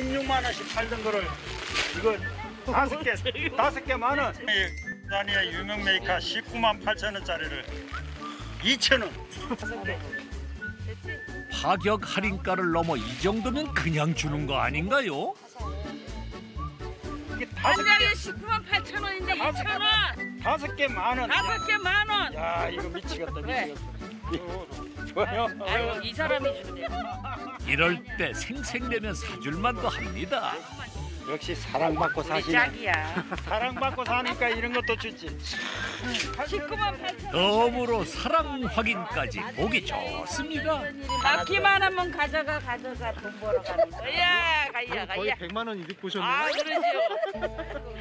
16만 원씩 팔던 거를 이거 다섯 개 만 원. 다니의 유명 메이커 19만 8천 원짜리를 2천 원. 파격 할인가를 넘어 이 정도면 그냥 주는 거 아닌가요? 이게 한 장에 19만 8천 원인데 2천 원. 다섯 개 만 원. 5개 만 원. 야 이거 미치겠다. 왜? 좋아요. 아이고 이 사람이 주네. 이럴 때 생색내면 사줄만도 합니다. 역시 사랑받고 우리 사시네. 짝이야. 사랑받고 사니까 이런 것도 주지. 19만 8천 원. 덤으로 사랑 확인까지 보기 좋습니다. 바퀴만 한번 가져가 돈 벌어 가는 거야. 가야. 거의 100만 원 이득 보셨네요. 아 그러죠.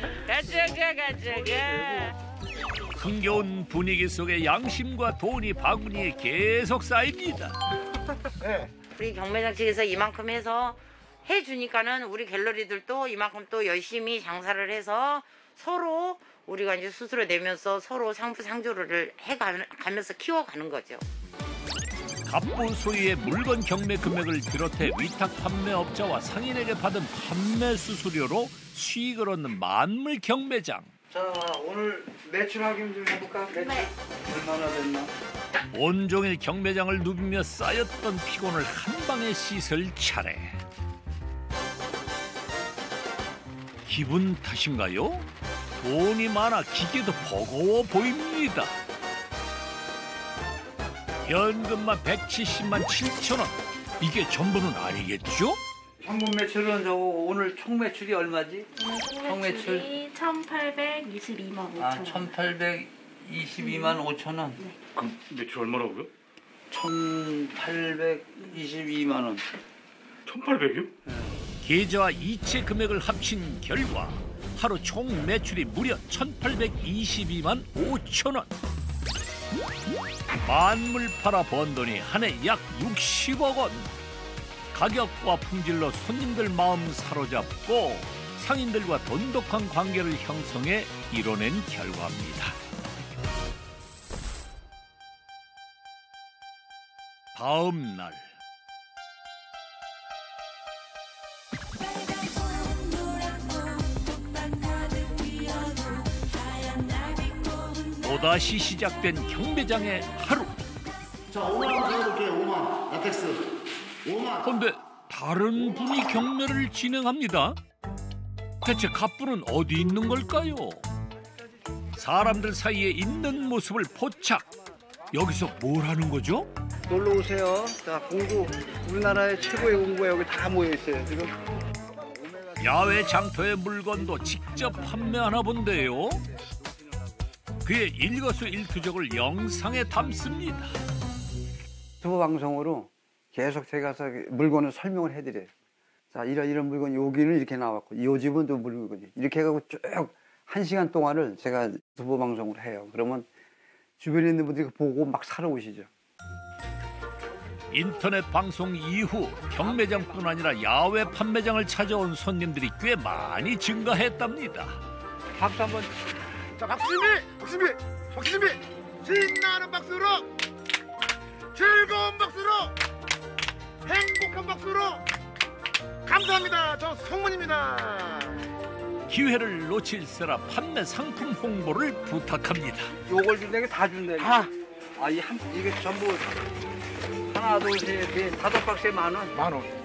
가져가. 흥겨운 분위기 속에 양심과 돈이 바구니에 계속 쌓입니다. 우리 경매장 측에서 이만큼 해서 해주니까는 우리 갤러리들도 이만큼 또 열심히 장사를 해서 서로 우리가 이제 수수료 내면서 서로 상부상조를 해가면서 키워가는 거죠. 갑부 소유의 물건 경매 금액을 비롯해 위탁 판매업자와 상인에게 받은 판매 수수료로 수익을 얻는 만물 경매장. 자, 오늘 매출 확인 좀 해볼까? 매출 얼마나 됐나? 온종일 경매장을 누비며 쌓였던 피곤을 한 방에 씻을 차례. 기분 탓인가요? 돈이 많아 기계도 버거워 보입니다. 현금만 170만 7천 원. 이게 전부는 아니겠죠? 현금 매출은 저거 오늘 총 매출이 얼마지? 총 매출이 1,822만 5천 원. 아, 1,822만 5천 원. 네. 그럼 매출 얼마라고요? 1,822만 원. 1,800이요? 계좌와 이체 금액을 합친 결과 하루 총 매출이 무려 1,822만 5천 원. 만물 팔아 번 돈이 한 해 약 60억 원. 가격과 품질로 손님들 마음 사로잡고 상인들과 돈독한 관계를 형성해 이뤄낸 결과입니다. 다음 날 또다시 시작된 경매장의 하루. 자, 5만 원 적어볼게요. 5만. 라텍스. 5만. 그런데 다른 분이 경매를 진행합니다. 대체 갑부는 어디 있는 걸까요? 사람들 사이에 있는 모습을 포착. 여기서 뭘 하는 거죠? 놀러 오세요. 자, 공구. 우리나라의 최고의 공구가 여기 다 모여 있어요, 지금. 야외 장터의 물건도 직접 판매하나 본데요. 그의 일거수일투족을 영상에 담습니다. 유튜브 방송으로 계속 제가 물건을 설명을 해드려요. 자, 이런 물건 여기는 이렇게 나왔고 이 집은 또 물건이 이렇게 해가지고 쭉 1시간 동안을 제가 유튜브 방송을 해요. 그러면 주변에 있는 분들이 보고 막 사러 오시죠. 인터넷 방송 이후 경매장뿐 아니라 야외 판매장을 찾아온 손님들이 꽤 많이 증가했답니다. 박수 한번. 자, 박수준비! 신나는 박수로! 즐거운 박수로! 행복한 박수로! 감사합니다. 저 성문입니다. 기회를 놓칠세라 판매 상품 홍보를 부탁합니다. 요걸 준다는 게 다 준다니까. 이게 전부 하나, 둘, 셋, 넷, 5박스에 10,000원. 10,000원.